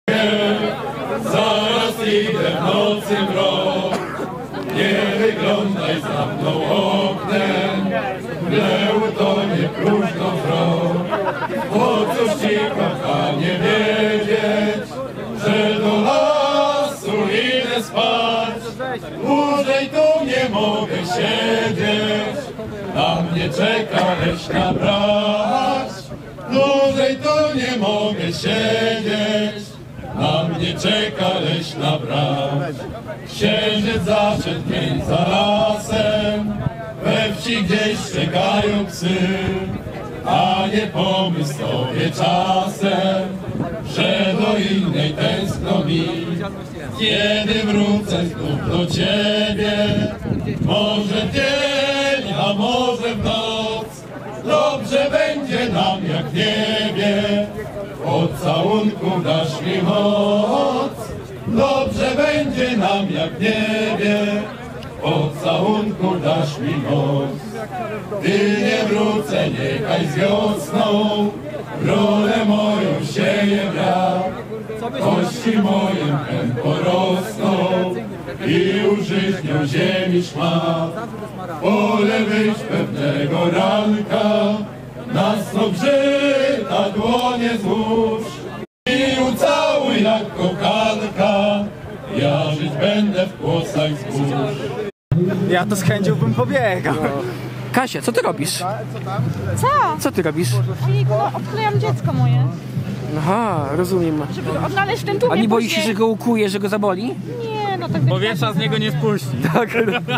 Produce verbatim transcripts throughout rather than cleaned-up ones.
Zaraz idę w nocy mrok, nie wyglądaj za mną oknem, leł to nie próżno wzrok. Po cóż ci, kochanie, wiedzieć, że do lasu idę spać, dłużej tu nie mogę siedzieć, na mnie czeka leśna brać, dłużej tu nie mogę siedzieć, na mnie czeka leśna brać. Księżyc zaszedł dzień za lasem, we wsi gdzieś czekają psy, a nie pomysł sobie czasem, że do innej tęskno mi. Kiedy wrócę znów do ciebie, może w dzień, a może w noc, dobrze będzie nam jak w niebie. Od całunku dasz mi moc, dobrze będzie nam jak w niebie. Od całunku dasz mi moc. Gdy nie wrócę, niechaj z wiosną rolę moją sieje wiatr. Kości moje wtem porosną i użyźnią ziemi szmat. Wolę wyjść pewnego ranka, na snop żyta dłonie złóż i ucałuj jak kochanka, ja żyć będę w kłosach zbóż. Ja to z chęcią bym pobiegał. Kasia, co ty robisz? Co? Co ty robisz? No, odklejam dziecko moje. Aha, rozumiem. Żeby odnaleźć ten tłumie. A nie boisz się, że go ukuje, że go zaboli? Nie, no tak. Powietrza z niego nie spuści. Tak.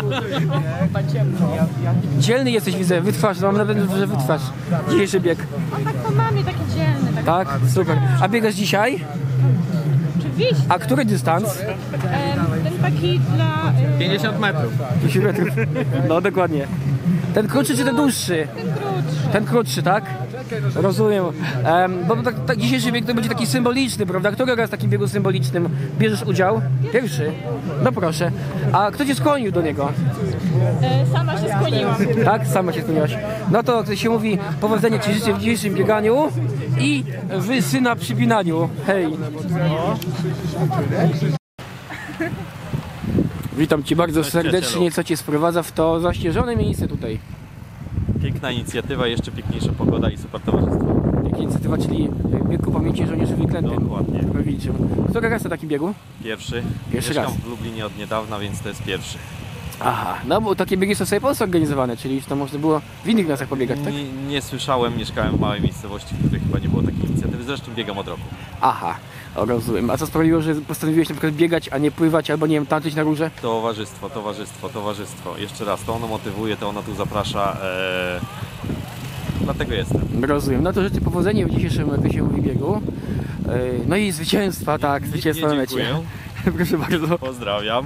Dzielny jesteś, widzę, wytrwasz, mam nadzieję, że wytrwasz dzisiejszy bieg. On tak po mamie, taki dzielny. Taki. Tak? Super. A biegasz dzisiaj? Oczywiście. A który dystans? Em, ten taki dla... Y, pięćdziesiąt metrów. dziesięć metrów. No dokładnie. Ten krótszy czy ten dłuższy? ten krótszy. Ten krótszy, tak? Rozumiem. Um, bo tak, tak, dzisiejszy bieg to będzie taki symboliczny, prawda? Który raz w takim biegu symbolicznym bierzesz udział? Pierwszy. No proszę. A kto cię skłonił do niego? E, sama się skłoniłam. Tak? Sama się skłoniłaś. No to jak się mówi, powodzenia ci życzę w dzisiejszym bieganiu i wy syna przypinaniu. Hej. Witam cię bardzo serdecznie. Co cię sprowadza w to zaśnieżone miejsce tutaj? Piękna inicjatywa, jeszcze piękniejsza pogoda i super towarzystwo. Jaka inicjatywa, czyli bieg ku pamięci żołnierzy wyklętych. Dokładnie. Która raz na takim biegu? Pierwszy. Pierwszy Mieszkam raz. w Lublinie od niedawna, więc to jest pierwszy. Aha, no bo takie biegi są sobie w Polsce organizowane, czyli to można było w innych miastach pobiegać, tak? Nie, nie słyszałem, mieszkałem w małej miejscowości, w której chyba nie było takiej inicjatywy. Zresztą biegam od roku. Aha, rozumiem. A co sprawiło, że postanowiłeś na przykład biegać, a nie pływać, albo nie wiem, tańczyć na górze? Towarzystwo, towarzystwo, towarzystwo. Jeszcze raz, to ono motywuje, to ono tu zaprasza. Ee... Dlatego jestem. Rozumiem. No to życzę powodzenia w dzisiejszym, jak to się mówi, biegu. Yy, No i zwycięstwa, tak, zwycięstwa na mecie. Dziękuję. Proszę bardzo. Pozdrawiam.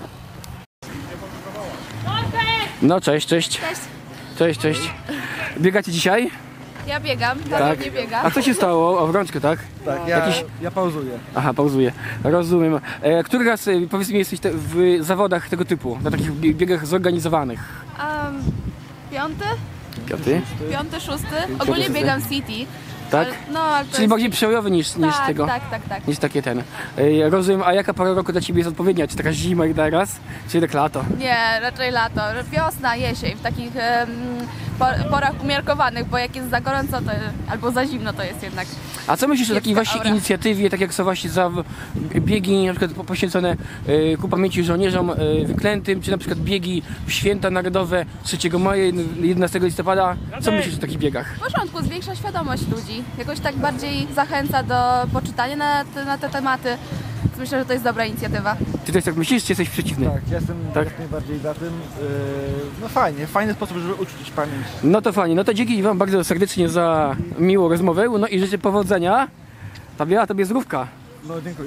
No cześć, cześć. Cześć. Cześć, cześć. Biegacie dzisiaj? Ja biegam, Tak. Daniel nie biega. A co się stało? O, w rączkę, tak? Tak, ja, Jakiś- ja pauzuję. Aha, pauzuję. Rozumiem. E, który raz, e, powiedz mi, jesteś te, w zawodach tego typu? Na takich bie- biegach zorganizowanych? Um, piąty? Piąty? Piąty, szósty? Ogólnie szósty. biegam City. Tak? Ale, no, ale to Czyli jest... bardziej przełojowy niż, niż tak, tego? tak, tak, tak. Niż takie ten. E, rozumiem, a jaka pora roku dla ciebie jest odpowiednia? Czy taka zima jak teraz? Czy tak lato? Nie, raczej lato. Wiosna, jesień, w takich em, por- porach umiarkowanych, bo jak jest za gorąco to, albo za zimno to jest jednak. A co myślisz o takiej Kiepska właśnie aura. inicjatywie, tak jak są właśnie za biegi na przykład po- poświęcone e, ku pamięci żołnierzom e, wyklętym, czy na przykład biegi w święta narodowe trzeciego maja, jedenastego listopada? Co myślisz o takich biegach? W porządku, zwiększa świadomość ludzi. Jakoś tak bardziej zachęca do poczytania na te, na te tematy. Więc myślę, że to jest dobra inicjatywa. Ty też tak myślisz, czy jesteś przeciwny? Tak, ja jestem Tak? jak najbardziej za tym. Yy, no fajnie, fajny sposób, żeby uczcić pamięć. No to fajnie, no to dzięki wam bardzo serdecznie za miłą rozmowę, no i życzę powodzenia. Tobie, a tobie zdrówka. No dziękuję.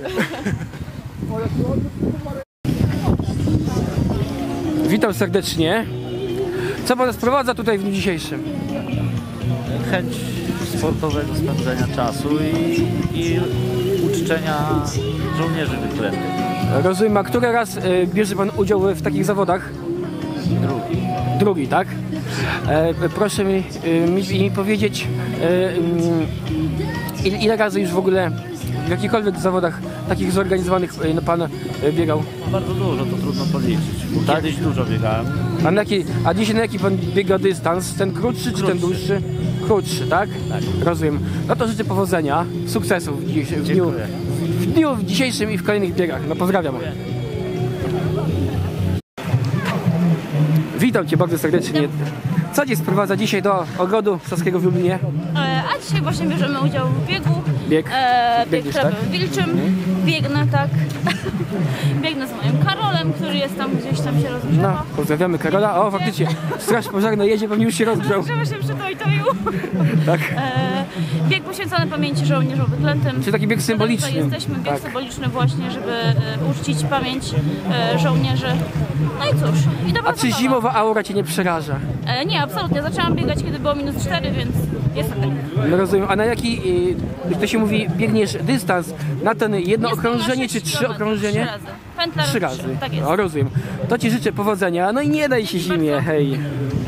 Witam serdecznie. Co pana sprowadza tutaj w dniu dzisiejszym? Chęć sportowego spędzenia czasu i, i uczczenia żołnierzy wyklętych. Rozumiem, a który raz e, bierze pan udział w takich zawodach? Drugi. Drugi, tak? E, proszę mi, e, mi, mi powiedzieć, e, mm, ile, ile razy już w ogóle w jakichkolwiek zawodach takich zorganizowanych y, no, pan y, biegał? Bardzo dużo, to trudno policzyć. Bo Tak? kiedyś dużo biegałem. A, na jaki, a dzisiaj na jaki pan biega dystans? Ten krótszy czy ten dłuższy? Krótszy, tak? Tak. Rozumiem. No to życzę powodzenia, sukcesów w, dziś, w, dniu, Dziękuję. w dniu dzisiejszym i w kolejnych biegach. No pozdrawiam. Witam Cię bardzo serdecznie. Co Cię sprowadza dzisiaj do ogrodu Saskiego w Lublinie? E, A dzisiaj właśnie bierzemy udział w biegu. Bieg? E, bieg Biegniesz, chlebem tak? wilczym. Biegnę, tak. Biegnę z moim Karolem, który jest tam gdzieś tam się rozgrzewa. No, pozdrawiamy Karola. O, faktycznie, straż pożarna jedzie, pewnie już się rozgrzał. Żeby się przytoitoił. Tak? E, bieg poświęcony pamięci żołnierzom wyklętym. Czyli taki bieg symboliczny. Tutaj jesteśmy, bieg Tak. symboliczny właśnie, żeby e, uczcić pamięć e, żołnierzy. No i cóż, i dobra A czy zabawa. zimowa aura Cię nie przeraża? E, nie, absolutnie. Zaczęłam biegać, kiedy było minus cztery, więc jest okej. No rozumiem. A na jaki, y, to się mówi, biegniesz dystans? Na ten jedno Jest to na okrążenie sześć czy trzy kilometrów, okrążenie? Trzy razy. Pętla Trzy razy. Tak jest. No rozumiem. To Ci życzę powodzenia. No i nie daj się zimie, hej.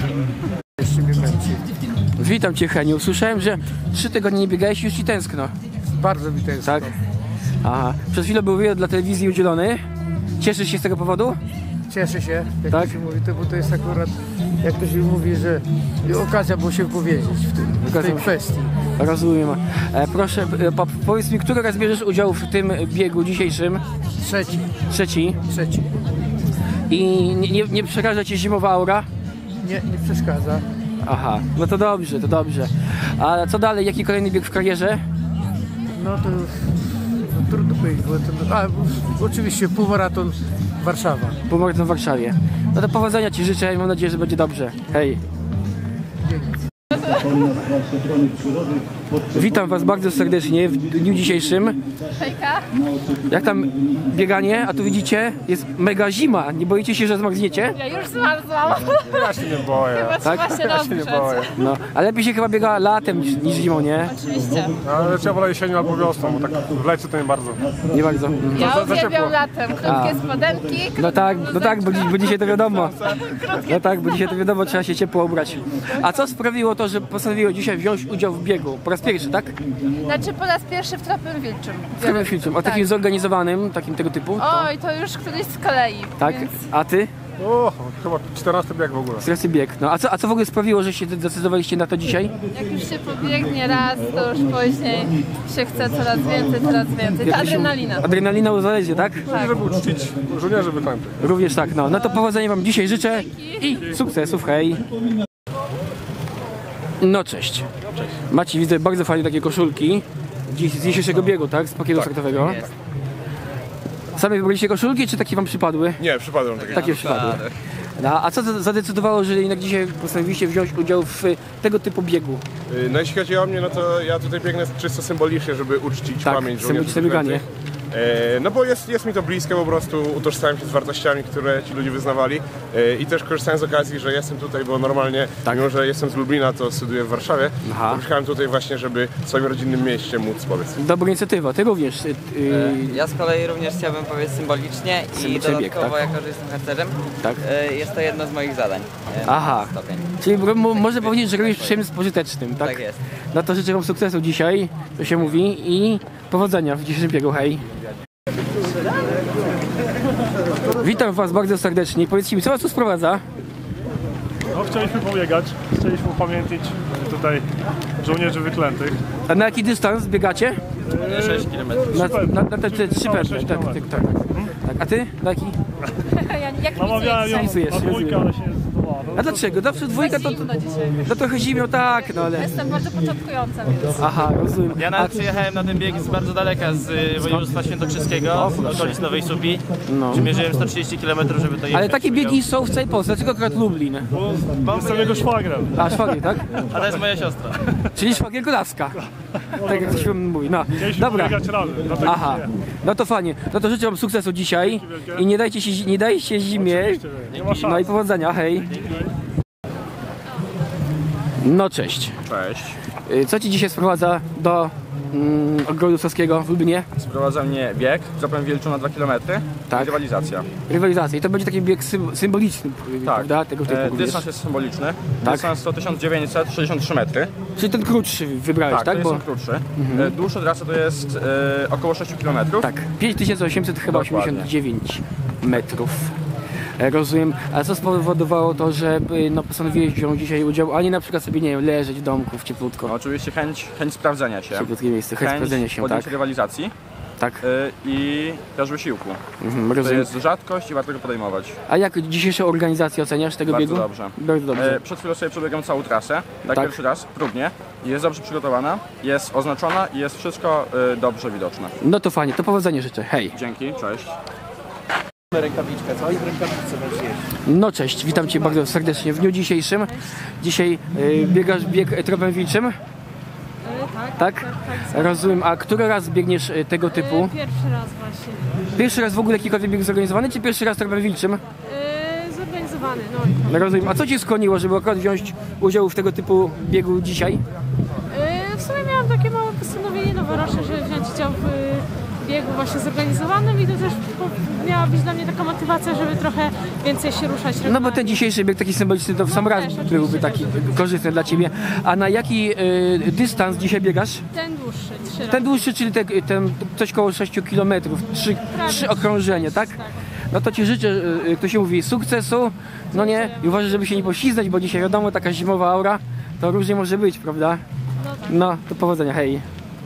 Witam Cię, Heniu. Słyszałem, że trzy tygodnie nie biegałeś i już Ci tęskno. Bardzo mi tęskno. Tak? Aha. Przed chwilą był wywiad dla telewizji udzielony. Cieszysz się z tego powodu? Cieszę się, jak Tak? to się mówi, to, bo to jest akurat, jak to się mówi, że okazja było się powiedzieć w, tym, w tej Okazja. kwestii. Rozumiem. E, proszę, e, po, powiedz mi, który raz bierzesz udział w tym biegu dzisiejszym? Trzeci, Trzeci. trzeci. I nie, nie, nie przeraża Cię zimowa aura? Nie, nie przeszkadza. Aha, no to dobrze, to dobrze. A co dalej? Jaki kolejny bieg w karierze? No to no, trudno powiedzieć, bo to, a, oczywiście półmaraton Warszawa. Półmaraton w Warszawie. No to powodzenia Ci życzę i mam nadzieję, że będzie dobrze. Hej. Witam Was bardzo serdecznie w dniu dzisiejszym. Hejka. Jak tam bieganie? A tu widzicie, jest mega zima. Nie boicie się, że zmarzniecie? Ja już zmarzłam. Ja się nie boję. Chyba Tak? trzeba się rozgrzeć. No, ale lepiej się chyba biega latem niż, niż zimą, nie? Oczywiście. Ale ja wolę jesienią albo wiosną, bo tak w lecie to nie bardzo. Nie bardzo. Mhm. Ja za- za uwielbiam ciepło. latem. Krótkie A. spodenki. No tak, no tak, bo, dzi- bo dzisiaj to wiadomo. No tak, bo dzisiaj to wiadomo, trzeba się ciepło ubrać. A co sprawiło to, że postanowiło dzisiaj wziąć udział w biegu? Po raz pierwszy, tak? Znaczy po raz pierwszy w Tropym Wilczym. W tym filmie, a takim zorganizowanym, takim tego typu? To, Oj, to już któryś z kolei. tak? Więc A ty? O, chyba czternasty bieg w ogóle. Stresy bieg. No a co, a co w ogóle sprawiło, że się zdecydowaliście na to dzisiaj? jak już się pobiegnie raz, to już później się chce coraz więcej, coraz więcej. Ta Jak to się- adrenalina. Adrenalina uzależnia, tak? Żeby uczcić żołnierzy wyklętych. Również tak, no. No to powodzenia Wam dzisiaj życzę i sukcesów, hej! No cześć. Macie, widzę bardzo fajne takie koszulki. Dziś, z dzisiejszego biegu, tak? Z pakietu startowego. Same wybraliście koszulki, czy takie Wam przypadły? Nie, przypadłem takie. Takie przypadły. No, a co za- zadecydowało, że jednak dzisiaj postanowiliście wziąć udział w y, tego typu biegu? Y, No jeśli chodzi o mnie, no to ja tutaj biegnę czysto symbolicznie, żeby uczcić Tak, pamięć żołnierzy symboliczne bieganie. wyklętych. E, No bo jest, jest mi to bliskie, po prostu utożsamiam się z wartościami, które ci ludzie wyznawali e, i też korzystałem z okazji, że jestem tutaj, bo normalnie, Tak. mimo że jestem z Lublina, to studiuję w Warszawie, Aha. to przyjechałem tutaj właśnie, żeby w swoim rodzinnym mieście móc powiedz. Dobra inicjatywa, Ty również. Y, y, Ja z kolei również chciałbym powiedzieć symbolicznie i Symboliczny bieg, dodatkowo, tak? jako że jestem harcerzem, Tak. e, jest to jedno z moich zadań. e, Aha. na Stopień. Czyli mo- można powiedzieć, że robisz przyjemny z pożytecznym, tak? Tak jest. No to życzę Wam sukcesu dzisiaj, to się mówi, i powodzenia w dzisiejszym biegu, hej. Witam Was bardzo serdecznie. Powiedzcie mi, co Was tu sprowadza? No, chcieliśmy pobiegać, chcieliśmy upamiętnić tutaj żołnierzy wyklętych. A na jaki dystans biegacie? sześć kilometrów. Na, na, na te, te trzy Całe pętle, sześć tak, tak, kilometrów. tak, tak. A Ty? Na jaki? Jak Namawiałem ją Zapisujesz, na dwójkę, rozumiem. ale się nie zdecydowała. No, A dlaczego? Zawsze dwójka to, zimno dzisiaj. no trochę zimno, tak, no ale... Jestem bardzo początkująca, więc Aha, rozumiem. Ja A, nawet przyjechałem na ten bieg z bardzo daleka, z y, województwa świętokrzyskiego, z okolic Nowej Słupii. no. Przymierzyłem sto trzydzieści kilometrów, żeby to jechać. Ale takie biegi są w całej Polsce, dlaczego akurat Lublin? Jestem jego szwagrem. A, szwagier, tak? A to jest moja siostra. Czyli szwagier Kolaska. Tak jak to się mówi, no. Chcieliśmy Dobra. pobiegać razem, dlatego Aha, nie. no to fajnie. No to życzę Wam sukcesu dzisiaj i nie dajcie się, nie dajcie się zimie. Nie ma szans. No i powodzenia, hej. No cześć. Cześć. Y, Co Ci dzisiaj sprowadza do mm, Ogrodu Saskiego w Lublinie? Sprowadza mnie bieg, tropem Wilczu na dwa kilometry. Tak. I rywalizacja. Rywalizacja. I to będzie taki bieg sym symboliczny, Tak. prawda? Tego typu, E, wiesz? dystans jest symboliczny. Tak. Dystans to tysiąc dziewięćset sześćdziesiąt trzy metry. Czyli ten krótszy wybrałeś, Tak, tak? to jest ten krótszy. Mhm. E, dłuższa trasa to jest e, około sześć kilometrów. Tak, pięć tysięcy osiemset chyba Dokładnie. osiemdziesiąt dziewięć metrów. E, Rozumiem. A co spowodowało to, że y, no, postanowiłeś wziąć dzisiaj udział, a nie na przykład sobie, nie wiem, leżeć w domku w cieplutko? No, oczywiście chęć, chęć sprawdzenia się. Cieplutkie miejsce, chęć sprawdzenia się, podjęcia tak? rywalizacji. Tak. E, I też wysiłku. Mhm, To rozumiem. jest rzadkość i warto go podejmować. A jak dzisiejszą organizację oceniasz tego Bardzo biegu? dobrze. Bardzo dobrze. E, przed chwilą sobie przebiegam całą trasę, tak, Tak. pierwszy raz, próbnie. Jest dobrze przygotowana, jest oznaczona i jest wszystko e, dobrze widoczne. No to fajnie, to powodzenia życzę. Hej. Dzięki, cześć. Rękawiczkę, co? I w rękawiczce będziesz jeść. No cześć, witam Cię bardzo serdecznie w dniu dzisiejszym. Dzisiaj y, biegasz bieg tropem wilczym? tak, Tak? Rozumiem. A który raz biegniesz y, tego typu? Pierwszy raz właśnie. Pierwszy raz w ogóle jakikolwiek bieg zorganizowany, czy pierwszy raz tropem wilczym? Yy, zorganizowany, no. Rozumiem. A co Cię skłoniło, żeby akurat wziąć udział w tego typu biegu dzisiaj? Yy, w sumie miałam takie małe postanowienie noworoczne, żeby wziąć udział w y, biegu właśnie zorganizowanym i to też po, miała być dla mnie taka motywacja, żeby trochę więcej się ruszać. No bo ten dzisiejszy bieg taki symboliczny to w sam raz byłby taki korzystny dla Ciebie. A na jaki y, dystans dzisiaj biegasz? Ten dłuższy, trzy razy. Ten dłuższy, czyli te, ten coś koło sześciu kilometrów, trzy, trzy okrążenia, tak? No to Ci życzę, y, to się mówi, sukcesu, no nie, i uważaj, żeby się nie poślizgnąć, bo dzisiaj wiadomo, taka zimowa aura, to różnie może być, prawda? No, to powodzenia, hej.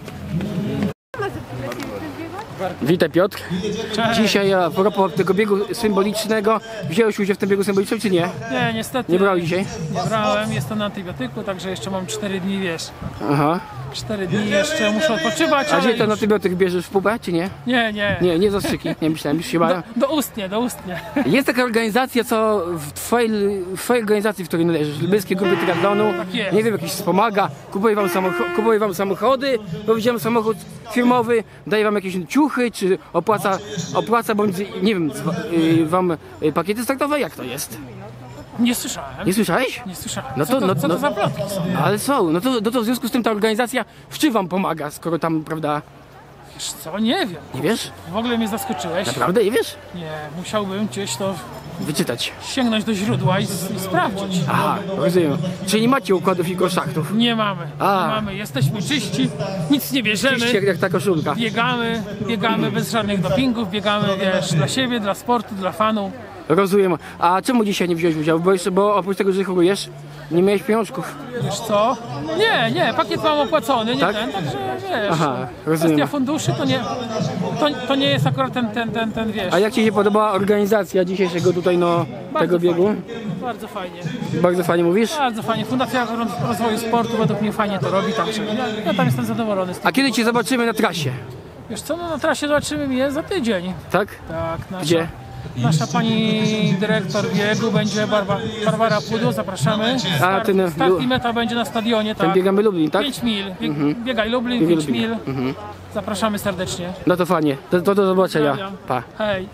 Witaj Piotr. Cześć. Dzisiaj a propos tego biegu symbolicznego, wziąłeś udział w tym biegu symbolicznym czy nie? Nie, niestety. Nie brałeś dzisiaj? Nie brałem, jestem na antybiotyku, także jeszcze mam cztery dni, wiesz. Aha. cztery dni jeszcze muszę odpoczywać, A ale gdzie ten już... antybiotyk bierzesz w pupę, czy nie? Nie, nie. Nie, nie zastrzyki, nie myślałem, już się bałem. Do, do ustnie, do ustnie. Jest taka organizacja, co w twojej, w twojej organizacji, w której należysz, Lubelskie Grupy Triathlonu, Tak jest. nie wiem, jakiś wspomaga, kupuje wam, samocho kupuje wam samochody, bo widziałem samochód firmowy, daje wam jakieś ciuchy, czy opłaca, opłaca bądź, nie wiem, y, wam y, pakiety startowe, jak to jest? Nie słyszałem. Nie słyszałeś? Nie słyszałem. No co to, to, no, co no, to za plotki są? Ale są, no to, no to w związku z tym ta organizacja w czym wam pomaga, skoro tam, prawda, Wiesz co, nie wiem. nie wiesz? W ogóle mnie zaskoczyłeś. Naprawdę nie wiesz? Nie, musiałbym gdzieś to Wyczytać. sięgnąć do źródła i, i sprawdzić. Aha, rozumiem. Czyli nie macie układów i koszachtów. Nie mamy, A. nie mamy. Jesteśmy czyści, nic nie bierzemy. Czyści jak, jak ta koszulka. Biegamy, biegamy bez żadnych dopingów, biegamy, wiesz, dla siebie, dla sportu, dla fanów. Rozumiem. A czemu dzisiaj nie wziąłeś udziału? Bo, jeszcze, bo oprócz tego, że chorujesz, nie miałeś pieniążków. Wiesz co? Nie, nie, pakiet mam opłacony, nie Tak? ten, także wiesz. Aha, rozumiem. Kwestia funduszy to nie, to, to nie jest akurat ten, ten, ten, ten, wiesz. A jak Ci się podobała organizacja dzisiejszego tutaj, no, tego biegu? Fajnie, bardzo fajnie. Bardzo fajnie mówisz? Bardzo fajnie. Fundacja Rozwoju Sportu według mnie fajnie to robi, także ja, ja tam jestem zadowolony z tym. A kiedy Cię zobaczymy na trasie? Wiesz co, no na trasie zobaczymy mnie za tydzień. Tak? Tak, nasza, Gdzie? Nasza pani dyrektor biegu będzie Barba, Barbara Pudło, zapraszamy. Start, ten- start i meta będzie na stadionie, Ten tak. biegamy Lublin, tak? pięć mil. Bieg, Mhm. Biegaj Lublin, Biegaj pięć Lublin. mil. Mhm. Zapraszamy serdecznie. No to fajnie. To, to do zobaczenia. Pozdrawiam. Pa. Hej.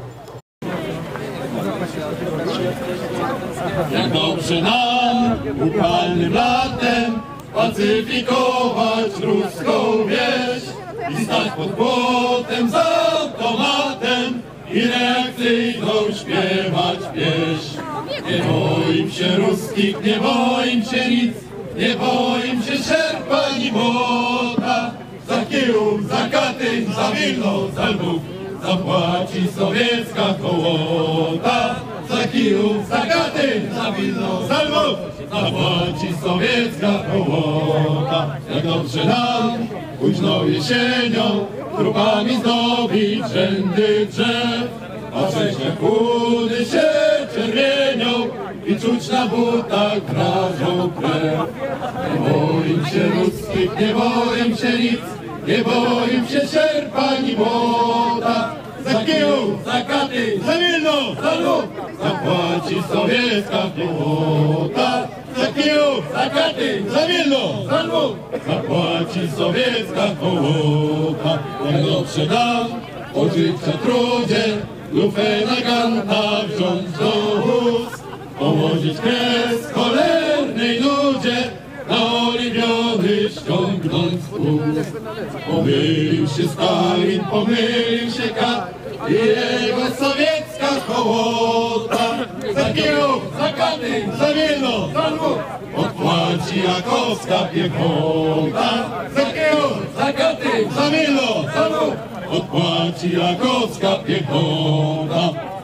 Jak dobrze nam upalnym latem pacyfikować ruską wieś i stać pod płotem z automatem i reakcyjną śpiewać pieśń. Nie boim się ruskich, nie boim się nic, nie boim się sierpa ani młota. Za Kijów, za Katyń, za Wilno, za Lwów zapłaci sowiecka hołota. Za Kijów, za Katyń, za Wilno, za Lwów zapłaci sowiecka hołota. Jak dobrze nam późną jesienią trupami zdobić rzędy drzew, patrzeć jak pudy się czerwienią i czuć na butach wrażą krew. Nie boję się ruskich, nie boję się nic, nie boję się sierpa ani młota. Za Kijów, za Katyń, za Wilno, za Lwów zapłaci sowiecka hołota. Za Kijów, za Katyń, za Wilno, za Lwów zapłaci sowiecka hołota. Jak dobrze nam po życia trudzie lufę na ganta wziąć do ust, położyć kres cholernej nudzie na oliwiony ściągnąć z ust. Pomylił się Stalin, pomylił się K i jego sowiecka hołota. Za Kijów, za Katyń, za Wilno, za Lwów odpłaci rakowska piechota. Za Kijów, za Katyń, za Wilno, za Lwów odpłaci rakowska piechota.